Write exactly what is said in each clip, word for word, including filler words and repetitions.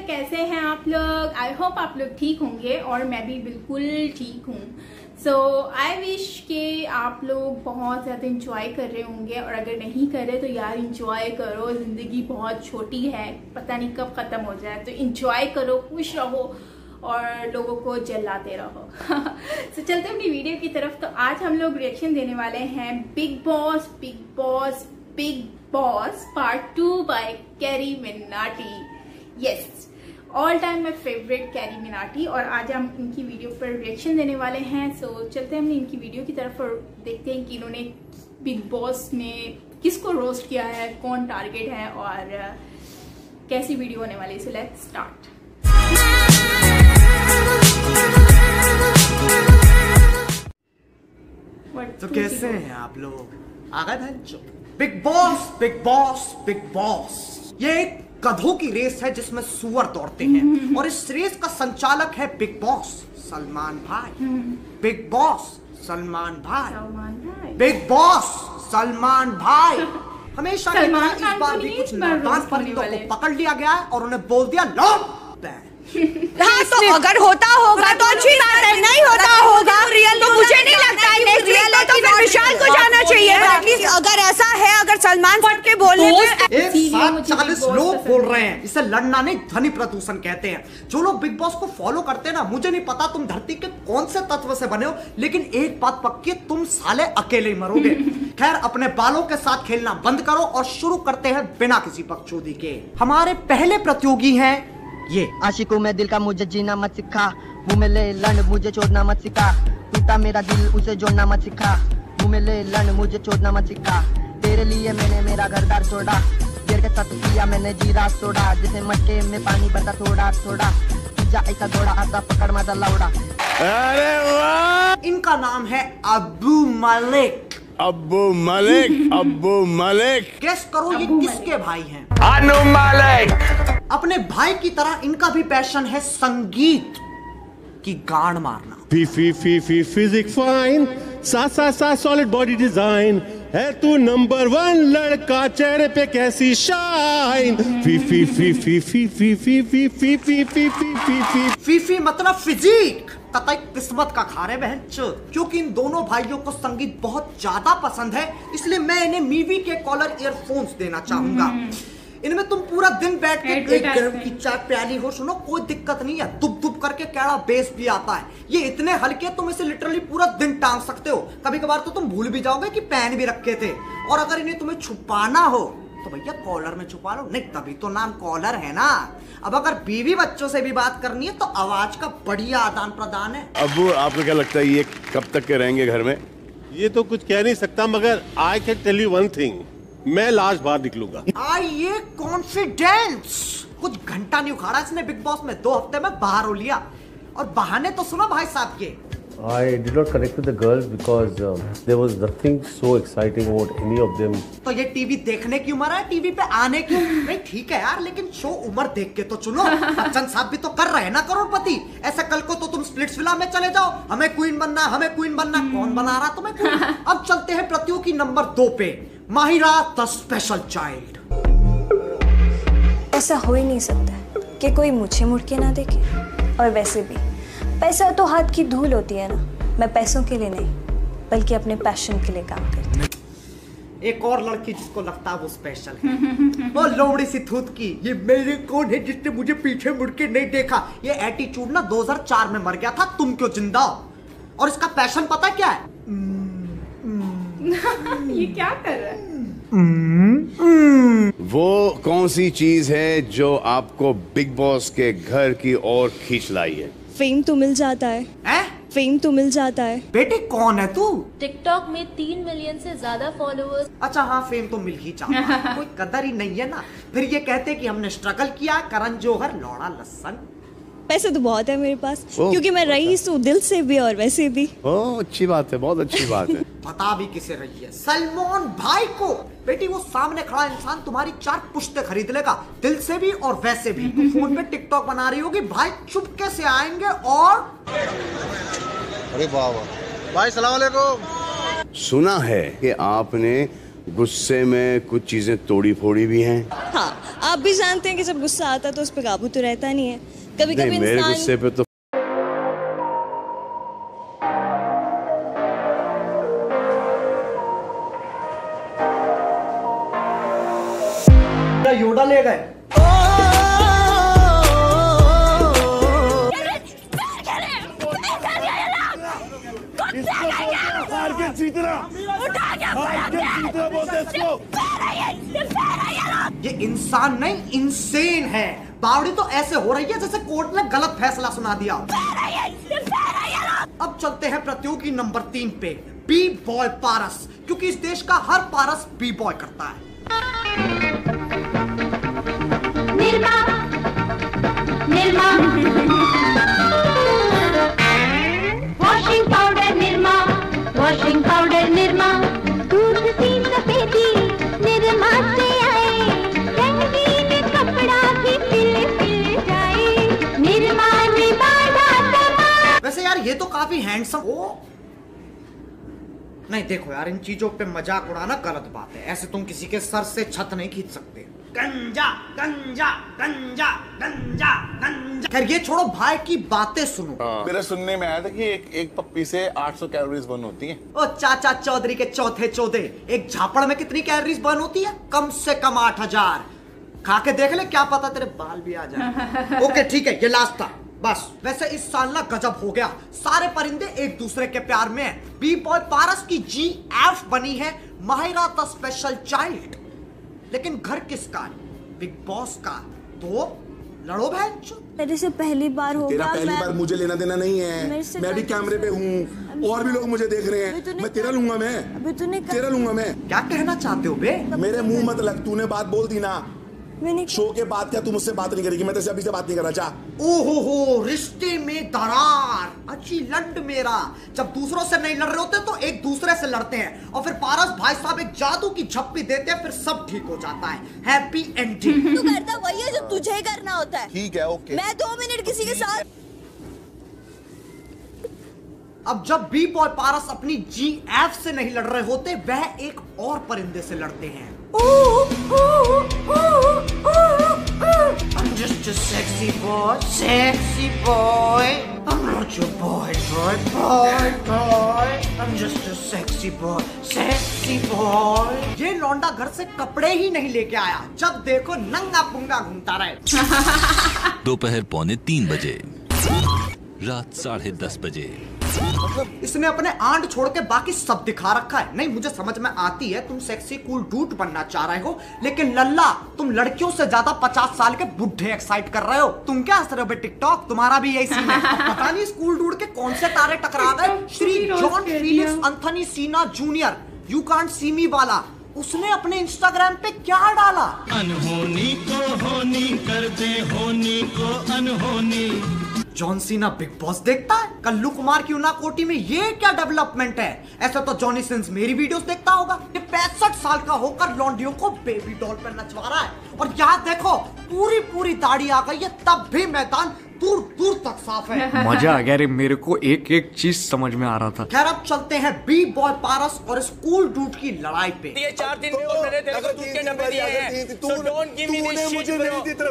कैसे हैं आप लोग? आई होप आप लोग ठीक होंगे और मैं भी बिल्कुल ठीक हूँ। सो आई विश कि आप लोग बहुत ज़्यादा इंजॉय कर रहे होंगे, और अगर नहीं कर रहे तो यार इंजॉय करो। ज़िंदगी बहुत छोटी है, पता नहीं कब ख़त्म हो जाए, तो इंजॉय करो, खुश रहो और लोगों को जलाते रहो। तो चलते अपनी वीडियो की तरफ। तो आज हम लोग रिएक्शन देने वाले हैं Bigg Boss Bigg Boss Bigg Boss part two by Carry Minati. Yes, all time my favourite Carry Minati, और आज हम इनकी वीडियो पर रिएक्शन देने वाले हैं। सो so, चलते हैं हमने इनकी वीडियो की तरफ और देखते हैं कि इन्होंने बिग बॉस में किसको रोस्ट किया है, कौन टारगेट है और कैसी वीडियो होने वाली है। So let's start. तो कैसे हैं आप लोग? आ गए भैंचो। बिग बॉस बिग बॉस बिग बॉस ये एक गधों की रेस है जिसमें सुअर दौड़ते हैं, और इस रेस का संचालक है बिग बॉस सलमान भाई। बिग बॉस सलमान भाई, बिग बॉस सलमान भाई। हमेशा की तरह इस बार भी कुछ नादान परिंदों को पकड़ लिया गया है और उन्हें बोल दिया लो। हाँ, तो अगर होता होगा तो अच्छी बात है, नहीं होता होगा रियल तो मुझे नहीं लगता है नेक्स्ट रियल है तो फिर विशाल को जाना चाहिए। एटलीस्ट अगर ऐसा है, अगर सलमान फट के बोलने पे एक साथ चालीस लोग बोल रहे हैं, इसे लड़ना नहीं ध्वनि प्रदूषण कहते हैं। जो लोग बिग बॉस को फॉलो करते हैं ना, मुझे नहीं पता तुम धरती के कौन से तत्व से बने हो, लेकिन एक बात पक्की है, तुम साले अकेले ही मरोगे। खैर, अपने बालों के साथ खेलना बंद करो और शुरू करते हैं बिना किसी बकचोदी के। हमारे पहले प्रतियोगी हैं ये। आशिकों में दिल का मुझे जीना मत सिखा, मुँह में ले लन मुझे छोड़ना मत सिखा, टूटा मेरा दिल उसे जोड़ना मत सिखा, मुँह में ले लन मुझे छोड़ना मत सिखा, तेरे लिए मैंने मेरा घर द्वार छोड़ा, देर के साथ किया मैंने जीरा सोड़ा, जैसे मटके में पानी बता थोड़ा थोड़ा, जा ऐसा घोड़ा आता पकड़ माता लौड़ा। अरे वाह! इनका नाम है अब्बू मलिक। अब्बू मलिक अब्बू मलिक गेस करो ये किसके भाई हैं? अनु मलिक। अपने भाई की तरह इनका भी पैशन है संगीत की गान मारना। फी फी फी फी फिजिक फाइन, सा सा सा सॉलिड बॉडी डिजाइन, है तू नंबर वन लड़का, चेहरे पे कैसी शाइन। फी फी फी फी फी फी फी फी फी फी फी फी फी फीफी मतलब फिजिक। कतई किस्मत का खारे बहनचो, क्योंकि इन दोनों भाइयों को संगीत बहुत ज्यादा पसंद है, इसलिए मैं इन्हें मीवी के कॉलर ईयरफोन्स देना चाहूंगा। इनमें तुम पूरा दिन बैठ के एक गर्म की चाय प्याली हो, सुनो, कोई दिक्कत नहीं है। दुब दुब करके कैड़ा बेस भी आता है। ये इतने हल्के तुम इसे लिटरली पूरा दिन टांग सकते हो। कभी कभार तो तुम भूल भी जाओगे कि पैन भी रखे थे। और अगर इन्हें तुम्हें छुपाना हो तो भैया कॉलर में छुपा लो, नहीं तभी तो नाम कॉलर है ना। अब अगर बीवी बच्चों से भी बात करनी है तो आवाज का बढ़िया आदान प्रदान है। अब्बू, आपको क्या लगता है ये कब तक के रहेंगे घर में? ये तो कुछ कह नहीं सकता, मगर I can tell you one thing, मैं लास्ट बार निकलूंगा। आइए कॉन्फिडेंस। कुछ घंटा नहीं उखाड़ा इसने बिग बॉस में, दो हफ्ते में बाहर हो लिया। और बहाने तो सुनो भाई साहब के। I did not connect with the girls because um, there was nothing so exciting about any of them. तो ये टीवी देखने की उम्र है, टीवी पे आने की नहीं। ठीक है यार, लेकिन शो उम्र देख के तो चुनो। बच्चन साहब भी तो कर रहे हैं ना करोड़पति। ऐसा कल को तो तुम स्प्लिट्सविला में चले जाओ, हमें क्वीन बनना हमें क्वीन बनना। कौन बना रहा तुम्हें क्वीन? अब चलते हैं प्रतियोगी नंबर दो पे, माहिरा द स्पेशल चाइल्ड। ऐसा हो ही नहीं सकता कि कोई मुझे मुड़ के ना देखे, और वैसे भी पैसा तो हाथ की धूल होती है ना। मैं पैसों के लिए नहीं बल्कि अपने पैशन के लिए काम करती हूँ। एक और लड़की जिसको लगता है वो स्पेशल है, वो लोमड़ी सी थूत की। ये मेरे कौन है जिसने मुझे पीछे मुड़ के नहीं देखा? ये एटीट्यूड ना दो हज़ार चार में मर गया था, तुम क्यों जिंदा हो? और इसका पैशन पता क्या है? ये क्या कर रहा है? वो कौन सी चीज है जो आपको बिग बॉस के घर की ओर खींच लाई है? फेम तो मिल जाता है, है? फेम तो मिल जाता है। बेटे कौन है तू? टिकटॉक में तीन मिलियन से ज्यादा फॉलोअर्स। अच्छा हाँ, फेम तो मिल ही जाता। कोई कदर ही नहीं है ना। फिर ये कहते कि हमने स्ट्रगल किया, करण जौहर लौड़ा लसन। पैसे तो बहुत है मेरे पास, क्योंकि मैं रईस हूँ दिल से भी और वैसे भी। ओह, अच्छी बात है, बहुत अच्छी बात है। बता भी किसे रही है? सलमान भाई को। बेटी वो सामने खड़ा इंसान तुम्हारी चार पुश्ते खरीद लेगा, दिल से भी और वैसे भी। तो फोन पे टिकटॉक बना रही होगी, भाई चुपके से आएंगे और अरे वाह वाह भाई, सलाम अलैकुम। सुना है कि आपने गुस्से में कुछ चीजें तोड़ी फोड़ी भी हैं। हाँ, आप भी जानते हैं कि जब गुस्सा आता है तो उस पर काबू तो रहता नहीं है। कभी कभी मेरे इंसान गुस्से पे तो योडा ले गए। ये इंसान नहीं इंसेन है। बावड़ी तो ऐसे हो रही है जैसे कोर्ट ने गलत फैसला सुना दिया। अब चलते हैं प्रतियोगी नंबर तीन पे, बी बॉय पारस, क्योंकि इस देश का हर पारस बी बॉय करता है। Nirma, Nirma, washing powder Nirma, washing powder Nirma, दूध सी सफेदी निर्मा से आए, रंगीन कपड़ा भी पिल पिल जाए, निर्मा ने बांधा तमा। वैसे यार ये तो काफी हैंडसम ओ नहीं, देखो यार इन चीजों पे मजाक उड़ाना गलत बात है। ऐसे तुम किसी के सर से छत नहीं खींच सकते। गंजा गंजा गंजा गंजा गंजा। खैर ये छोड़ो, भाई की बातें सुनो। हाँ। मेरे सुनने में आया था कि एक एक पप्पी से आठ सौ कैलोरीज बर्न होती हैं। ओ चाचा चौधरी के चौथे चौधे, एक झापड़ में कितनी कैलोरीज बर्न होती है? कम से कम आठ हजार। खा के देख ले, क्या पता तेरे बाल भी आ जाए। ओके ठीक है, ये लास्ट था बस। वैसे इस साल ना गजब हो गया, सारे परिंदे एक दूसरे के प्यार में हैं। बी बॉय पारस की जी एफ बनी है माहिरा द स्पेशल चाइल्ड। लेकिन घर किसका है? बिग बॉस का। तो लड़ो बहन। मेरे से पहली बार हो तेरा गया। पहली बार मुझे लेना देना नहीं है। मैं भी कैमरे पे हूँ और भी लोग मुझे देख रहे हैं। मैं तेरा लूंगा, मैं अभी तूने तेरा लूंगा। मैं क्या कहना चाहते हो बे? मेरे मुंह मत लग, तूने बात बोल दी ना। मैंने शो के बाद क्या तू मुझसे बात नहीं करेगी? मैं तेरे से अभी से बात नहीं करना चाह। ओहो हो, रिश्ते में दरार। अच्छी लंड मेरा। जब दूसरों से नहीं लड़ रहे होते तो एक दूसरे से लड़ते हैं, और फिर पारस भाई साहब एक जादू की झप्पी देते हैं, फिर सब ठीक हो जाता है। Happy ending. तू करता वही है जो तुझे करना होता है। ठीक है, ओके। मैं दो मिनट किसी के साथ। अब जब बी बॉय पारस अपनी जी एफ से नहीं लड़ रहे होते, वह एक और परिंदे से लड़ते हैं। I'm just a sexy boy, sexy boy. I'm not your boy, boy, boy, boy. I'm just a sexy boy, sexy boy. ये लौंडा घर से कपड़े ही नहीं लेके आया, जब देखो नंगा पुंगा घूमता रहे। दोपहर पौने तीन बजे, रात साढ़े दस बजे। इसने अपने आंट छोड़ के बाकी सब दिखा रखा है। नहीं मुझे समझ में आती है तुम सेक्सी कूल डूड बनना चाह रहे हो, लेकिन लल्ला तुम लड़कियों से ज्यादा पचास साल के बुढ़े एक्साइट कर रहे हो। तुम क्या हंस रहे हो बे? टिकटॉक तुम्हारा भी यही सीन है। पता नहीं स्कूल डूड के कौन से तारे टकरा गए। Shri John Felix Anthony Cena junior you can't see me वाला, उसने अपने इंस्टाग्राम पे क्या डाला? अनहोनी को होनी कर दे, होनी को अनहोनी। जॉन सीना बिग बॉस देखता है? कल्लू कुमार की उना कोटी में ये क्या डेवलपमेंट है? ऐसा तो जॉनी सिंस मेरी वीडियोस देखता होगा। ये पैंसठ साल का होकर लॉन्डियों को बेबी डॉल पर नचवा रहा है, और यहाँ देखो पूरी पूरी दाढ़ी आ गई है, तब भी मैदान दूर दूर तक साफ है। मजा आ गया रे, मेरे को एक एक चीज समझ में आ रहा था। खैर अब चलते हैं बी बॉय पारस और स्कूल डूड की लड़ाई पे। ये चार दिन में मैंने तेरे को दूध के डब्बे दिए हैं, so don't give me this shit bro। तेरे बाप के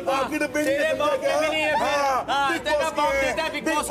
भी नहीं है फिर। हाँ, तेरा बाप देता है बिग बॉस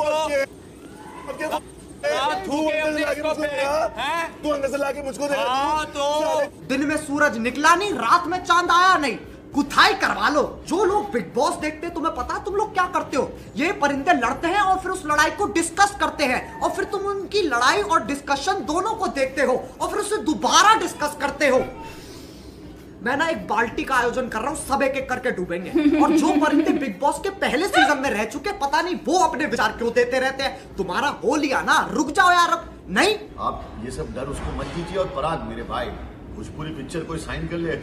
को। हाँ, थूके अपने इसको पे, हैं? तू अंदर से लाके मुझको दे। हाँ, तो दिन में सूरज निकला नहीं, रात में चांद आया नहीं, गुथाई करवा लो। जो लोग बिग बॉस देखते हैं तुम्हें पता है तुम लोग क्या करते हो? ये परिंदे लड़ते हैं और फिर उस लड़ाई को डिस्कस करते हैं, और फिर तुम उनकी लड़ाई और डिस्कशन दोनों को देखते हो, और फिर उसे दोबारा डिस्कस करते हो। मैं ना एक बाल्टी का आयोजन कर रहा हूँ, सब एक एक करके डूबेंगे। और जो परिंदे बिग बॉस के पहले सीजन में रह चुके, पता नहीं वो अपने विचार क्यों देते रहते हैं। तुम्हारा हो लिया ना, रुक जाओ यार। अब नहीं, आप ये सब डर उसको मत दीजिए। और पराग मेरे भाई, भोजपुरी पिक्चर कोई साइन कर ले।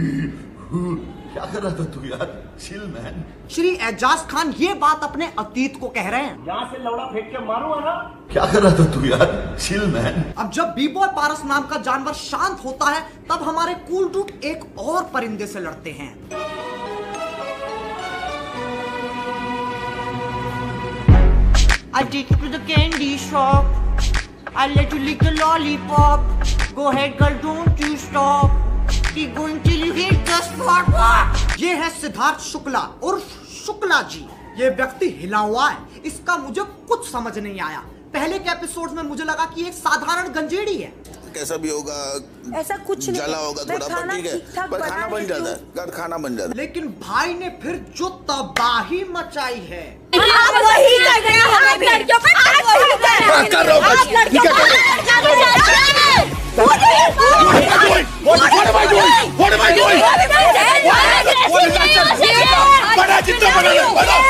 क्या कर रहा था तू यार? Chill man. श्री एजाज खान ये बात अपने अतीत को कह रहे हैं। यहाँ से लौड़ा फेंक के मारूंगा ना। क्या कर रहा था तू यार? Chill man. अब जब बी बॉय पारस नाम का जानवर शांत होता है, तब हमारे कूल डूड एक और परिंदे से लड़ते हैं। I take you to the candy shop. I'll let you lick the lollipop. Go ahead girl, don't you stop. ये है सिद्धार्थ शुक्ला उर्फ शुक्ला जी। ये व्यक्ति हिला हुआ है, इसका मुझे कुछ समझ नहीं आया। पहले के एपिसोड में मुझे लगा कि एक साधारण गंजेड़ी है। कैसा भी होगा, ऐसा कुछ नहीं, जला होगा थोड़ा, पर ठीक है, पर खाना बन जाता है, खाना बन जाता है। लेकिन भाई ने फिर जो तबाही मचाई है, आप वही कर रहे हैं, आप लड़कियों पे आप वही कर रहे हैं, कर रहा हूं, आप लड़कियों पे What am I doing? What am I doing? What am I doing? What is that? बड़ा जितना बनाना,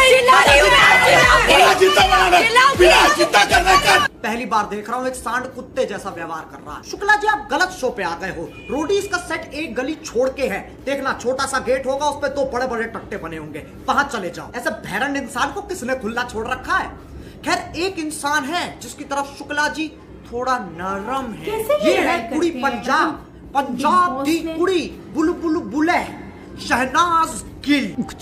बड़ा जितना बनाना, बिना जितना करना कर। पहली बार देख रहा हूँ एक सांड कुत्ते जैसा व्यवहार कर रहा है। शुक्ला जी आप गलत शो पे आ गए हो। रोडीज का सेट एक गली छोड़ के है, देखना छोटा सा गेट होगा, उस पे दो बड़े बड़े टट्टे बने होंगे, वहां चले जाओ। ऐसे भैरन इंसान को किसने खुला छोड़ रखा है? खैर एक इंसान है जिसकी तरफ शुक्ला जी थोड़ा नरम है। ये है कुड़ी पंजाब, पंजाब की कुड़ी बुलबुल बुले शहनाज गिल।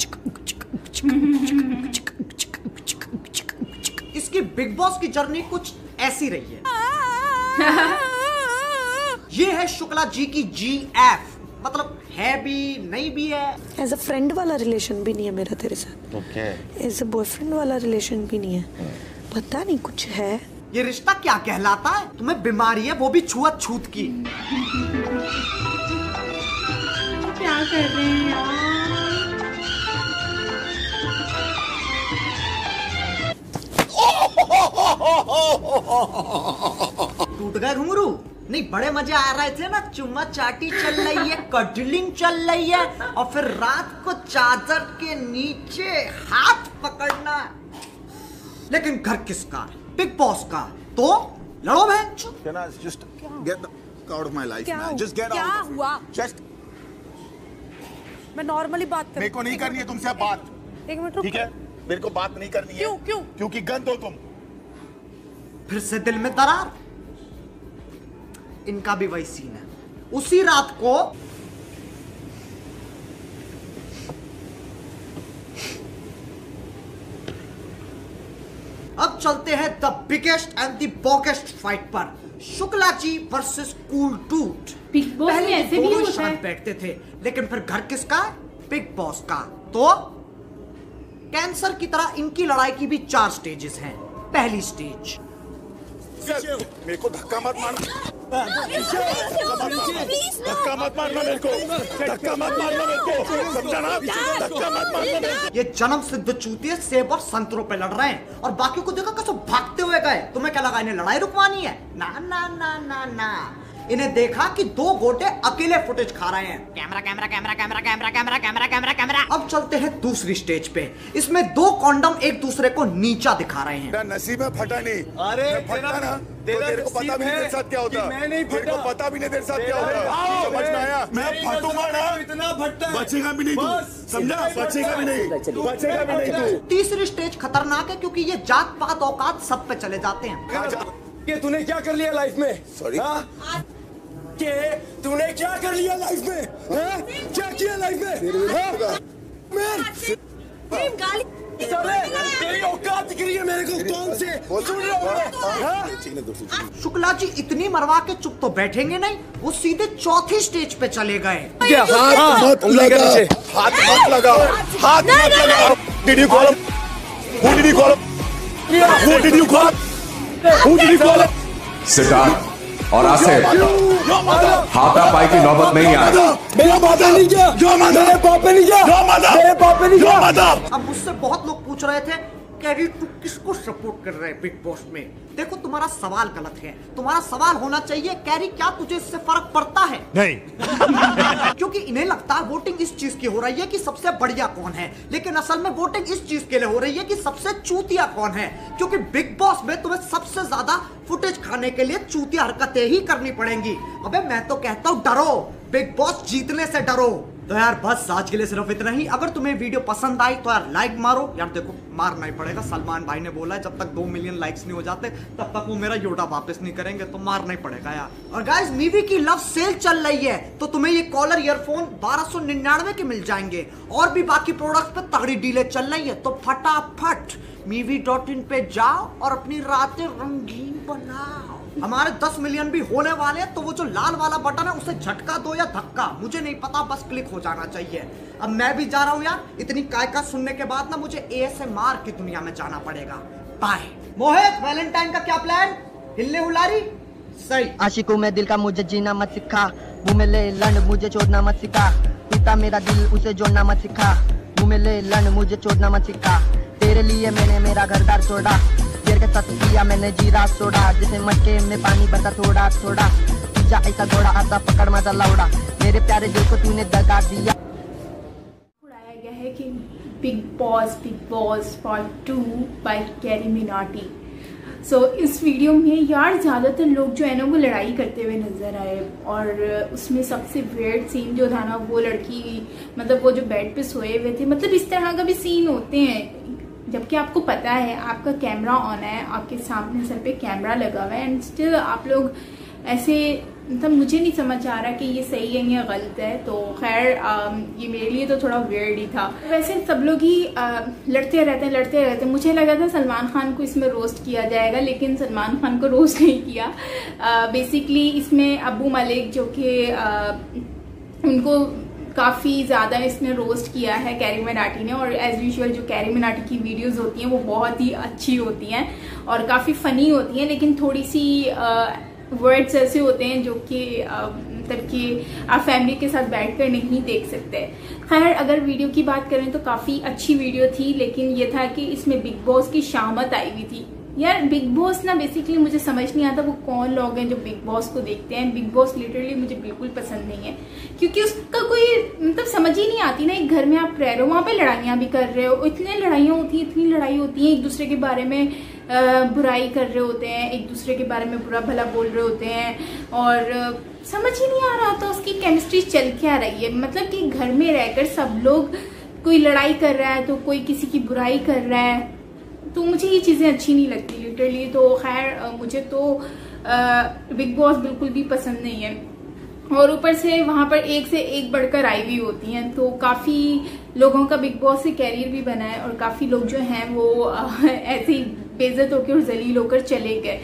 इसकी बिग बॉस की जर्नी कुछ ऐसी रही है। ये है शुक्ला जी की जी एफ, मतलब है भी नहीं भी है। एज अ फ्रेंड वाला रिलेशन भी नहीं है मेरा तेरे साथ, ओके। एज अ बॉयफ्रेंड वाला रिलेशन भी नहीं है, पता नहीं कुछ है। ये रिश्ता क्या कहलाता है? तुम्हें बीमारी है, वो भी छुआत छूत की। क्या कर रहे हैं यार? टूट गए घुंघरू? नहीं, बड़े मजे आ रहे थे ना, चुम्मा चाटी चल रही है, कडलिंग चल रही है, और फिर रात को चादर के नीचे हाथ पकड़ना। लेकिन घर किसका है? बिग बॉस का। तो लड़ो बहन। Can I just get out of my life, man? Just get क्या out of हुआ? it. Just मैं नॉर्मली बात कर, मेरे को नहीं करनी है तुमसे बात, एक मिनट रुक। ठीक है? मेरे को बात नहीं करनी है। क्यों क्यों? क्योंकि गंद हो तुम। फिर से दिल में दरार। इनका भी वही सीन है। उसी रात को अब चलते हैं the biggest and the boggest fight पर, Shukla ji versus cool dude. Bigg Boss में ऐसे भी होता है। बैठते थे, लेकिन फिर घर किसका? बिग बॉस का। तो कैंसर की तरह इनकी लड़ाई की भी चार स्टेजेस हैं। पहली स्टेज, मेरे को धक्का मत मारना, धक्का मत मारना मेरे को, धक्का मत मारना मेरे को, समझा ना? धक्का मत मारना मेरे को। ये जन्म सिद्ध चूतिए सेब और संतरों पे लड़ रहे हैं, और बाकी को देखा कैसे भागते हुए गए। तुम्हें क्या लगा इन्हें लड़ाई रुकवानी है? ना ना ना ना ना, इन्हें देखा कि दो गोटे अकेले फुटेज खा रहे हैं। Camera camera camera camera camera camera camera camera camera. अब चलते हैं दूसरी स्टेज पे। इसमें दो कॉन्डम एक दूसरे को नीचा दिखा रहे हैं। नसीब में फटा नहीं। अरे फटा ना, तेरे को पता भी नहीं तेरे साथ क्या होता। मैं नहीं फटा। तेरे को पता भी नहीं तेरे साथ क्या होता। समझ में आया? मैं फटूंगा ना, इतना फटता है, बचेगा भी नहीं तू, समझा? बचेगा भी नहीं, बचेगा भी नहीं तू। तीसरी स्टेज खतरनाक है क्योंकि ये जात पात औकात सब पे चले जाते हैं। ये तूने क्या कर लिया लाइफ में? सॉरी, के तूने क्या कर लिया लाइफ में? हा? क्या किया लाइफ में? तेरी औकात दिख रही है मेरे को, कौन से सुन रहा हूँ? शुक्ला जी इतनी मरवा के चुप तो बैठेंगे नहीं, वो सीधे चौथी स्टेज पे चले गए। हाथ मत लगा, हाथ मत लगा, हाथ मत लगा। Did you call him? Who did you call him? Who did you call him? Who did you call him? Siddharth और आसिफ, हाथापाई की नौबत नहीं आ रही। मेरा पापा नहीं किया, मेरे पापा नहीं किया, मेरे पापा नहीं किया। अब मुझसे बहुत लोग पूछ रहे थे कैरी तू किसको सपोर्ट कर रहे है बिग बॉस में? देखो तुम्हारा सवाल गलत है। तुम्हारा सवाल होना चाहिए कैरी क्या तुझे इससे फर्क पड़ता है? नहीं। क्योंकि इन्हें लगता है वोटिंग इस चीज की हो रही है कि सबसे बढ़िया कौन है, लेकिन असल में वोटिंग इस चीज के लिए हो रही है कि सबसे चूतिया कौन है। क्योंकि बिग बॉस में तुम्हें सबसे ज्यादा फुटेज खाने के लिए चूतिया हरकतें ही करनी पड़ेंगी। अबे मैं तो कहता हूँ डरो, बिग बॉस जीतने से डरो। तो यार बस आज के लिए सिर्फ इतना ही। अगर तुम्हें वीडियो पसंद आई तो यार लाइक मारो। यार देखो मारना ही पड़ेगा, सलमान भाई ने बोला है जब तक दो मिलियन लाइक्स नहीं हो जाते तब तक वो मेरा योटा वापस नहीं करेंगे, तो मारना ही पड़ेगा यार। और गाइस मीवी की लव सेल चल रही है, तो तुम्हें ये कॉलर ईयरफोन बारह सौ निन्यानवे के मिल जाएंगे, और भी बाकी प्रोडक्ट्स पे तगड़ी डीलें चल रही है। तो फटाफट मीवी डॉट इन पे जाओ और अपनी रातें रंगीन बनाओ। हमारे दस मिलियन भी होने वाले हैं, तो वो जो लाल वाला बटन है उसे झटका दो या धक्का, मुझे नहीं पता, बस क्लिक हो जाना चाहिए। अब मैं भी जा रहा हूँ यार, इतनी कायका सुनने के बाद ना मुझे एएसएमआर की दुनिया में जाना पड़ेगा। बाय। मोहित, वैलेंटाइन का क्या प्लान? हिलने हुलारी? सही। आशिकों में दिल का मुझे जीना मत सिखा, मुँह में ले लंड मुझे छोड़ना मत सिखा, टूटा मेरा दिल उसे जोड़ना मत सिखा, मुँह में ले लंड मुझे छोड़ना मत सिखा, तेरे लिए मैंने मेरा घर दार छोड़ा, तेरे के साथ किया मैंने जीरा छोड़ा, जैसे मटके में पानी बता थोड़ा थोड़ा, जा ऐसा घोड़ा आता पकड़ मजा लौड़ा, मेरे प्यारे दिल को तूने दगा दिया। उड़ाया गया है कि Bigg Boss Bigg Boss part two by Carry Minati. So so, इस वीडियो में यार ज़्यादातर लोग जो है ना वो लड़ाई करते हुए नज़र आए, और उसमें सबसे वेयर्ड सीन जो था ना वो लड़की, मतलब वो जो बेड पे सोए हुए थे, मतलब इस तरह का भी सीन होते हैं जबकि आपको पता है आपका कैमरा ऑन है, आपके सामने सर पे कैमरा लगा हुआ है, एंड स्टिल आप लोग ऐसे, मतलब मुझे नहीं समझ आ रहा कि ये सही है या गलत है। तो खैर ये मेरे लिए तो थोड़ा वियर्ड ही था। वैसे सब लोग ही आ, लड़ते रहते हैं लड़ते रहते हैं मुझे लगा था सलमान खान को इसमें रोस्ट किया जाएगा, लेकिन सलमान खान को रोस्ट नहीं किया। बेसिकली इसमें अबू मलिक जो कि उनको काफ़ी ज़्यादा इसने रोस्ट किया है कैरी मिनाटी ने, और एज यूजुअल जो कैरी मिनाटी की वीडियोस होती हैं वो बहुत ही अच्छी होती हैं और काफ़ी फ़नी होती हैं, लेकिन थोड़ी सी आ, वर्ड्स ऐसे होते हैं जो कि मतलब कि आप फैमिली के साथ बैठकर नहीं देख सकते। खैर अगर वीडियो की बात करें तो काफ़ी अच्छी वीडियो थी, लेकिन ये था कि इसमें बिग बॉस की शामत आई हुई थी। यार बिग बॉस ना बेसिकली मुझे समझ नहीं आता वो कौन लोग हैं जो बिग बॉस को देखते हैं। बिग बॉस लिटरली मुझे बिल्कुल पसंद नहीं है, क्योंकि उसका कोई मतलब समझ ही नहीं आती ना। एक घर में आप रह रहे हो, वहाँ पे लड़ाइयाँ भी कर रहे हो, इतनी लड़ाइयाँ होती हैं इतनी लड़ाई होती है, एक दूसरे के बारे में आ, बुराई कर रहे होते हैं, एक दूसरे के बारे में बुरा भला बोल रहे होते हैं, और आ, समझ ही नहीं आ रहा होता उसकी केमिस्ट्री चल क्या रही है। मतलब कि घर में रहकर सब लोग कोई लड़ाई कर रहा है तो कोई किसी की बुराई कर रहा है, तो मुझे ये चीज़ें अच्छी नहीं लगती लिटरली। तो खैर मुझे तो बिग बॉस बिल्कुल भी पसंद नहीं है, और ऊपर से वहाँ पर एक से एक बढ़कर आई हुई होती हैं, तो काफ़ी लोगों का बिग बॉस से कैरियर भी बना है, और काफ़ी लोग जो हैं वो ऐसे ही बेइज्जत होकर और जलील होकर चले गए।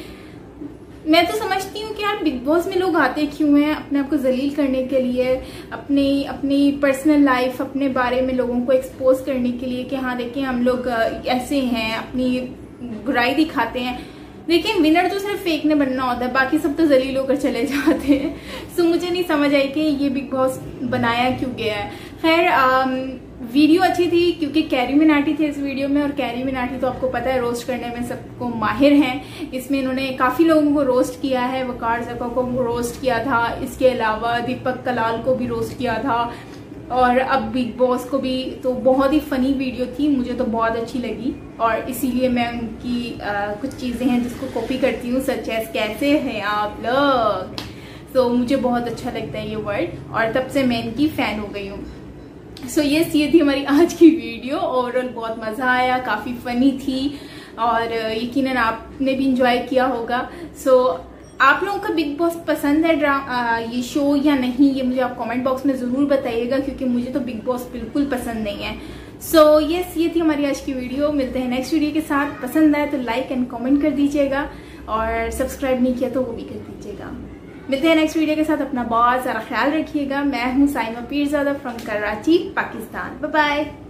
मैं तो समझती हूँ कि यार बिग बॉस में लोग आते क्यों हैं, अपने आप को जलील करने के लिए, अपनी अपनी पर्सनल लाइफ अपने बारे में लोगों को एक्सपोज करने के लिए कि हाँ देखिए हम लोग ऐसे हैं, अपनी बुराई दिखाते हैं। देखिए विनर तो सिर्फ फेक ने बनना होता है, बाकी सब तो जलील होकर चले जाते हैं। सो मुझे नहीं समझ आई कि ये बिग बॉस बनाया क्यों गया है। खैर वीडियो अच्छी थी क्योंकि कैरी मिनाटी थे इस वीडियो में, और कैरी मिनाटी तो आपको पता है रोस्ट करने में सबको माहिर हैं। इसमें इन्होंने काफ़ी लोगों को रोस्ट किया है, वकार ज़का को रोस्ट किया था, इसके अलावा दीपक कलाल को भी रोस्ट किया था, और अब बिग बॉस को भी। तो बहुत ही फनी वीडियो थी, मुझे तो बहुत अच्छी लगी, और इसीलिए मैं उनकी आ, कुछ चीज़ें हैं जिसको कॉपी करती हूँ, सच एज कैसे हैं आप लोग। तो मुझे बहुत अच्छा लगता है ये वर्ड, और तब से मैं इनकी फ़ैन हो गई हूँ। सो so, ये ये थी हमारी आज की वीडियो। ओवरऑल बहुत मज़ा आया, काफ़ी फ़नी थी, और यकीनन आपने भी इंजॉय किया होगा। सो so, आप लोगों का बिग बॉस पसंद है ड्रा ये शो या नहीं, ये मुझे आप कमेंट बॉक्स में ज़रूर बताइएगा, क्योंकि मुझे तो बिग बॉस बिल्कुल पसंद नहीं है। सो so, यस ये थी हमारी आज की वीडियो। मिलते हैं नेक्स्ट वीडियो के साथ। पसंद आए तो लाइक एंड कमेंट कर दीजिएगा, और सब्सक्राइब नहीं किया तो वो भी कर दीजिएगा। मिलते हैं नेक्स्ट वीडियो के साथ। अपना बहुत सारा ख्याल रखिएगा। मैं हूँ Saima Pirzada from Karachi, Pakistan. Bye bye.